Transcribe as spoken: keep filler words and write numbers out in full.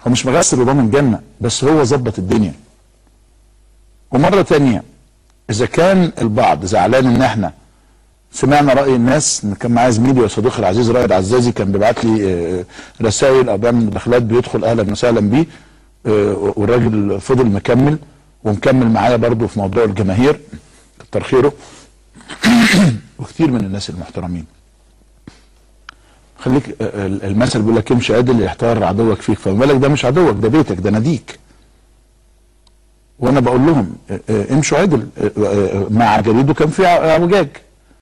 هو مش مغسل وضامن جنه، بس هو ظبط الدنيا. ومره تانيه اذا كان البعض زعلان ان احنا سمعنا راي الناس، ان كان معايا زميلي وصديقي العزيز رائد عزازي كان بيبعت لي رسائل او بيعمل مداخلات بيدخل اهلا وسهلا بيه، والراجل فضل مكمل ومكمل معايا برضه في موضوع الجماهير كتر خيره. وكتير من الناس المحترمين. خليك المثل بيقول لك امشي عدل يحتار عدوك فيك، فما بالك ده مش عدوك، ده بيتك، ده ناديك. وانا بقول لهم امشوا عدل. مع جريده كان في اعوجاج،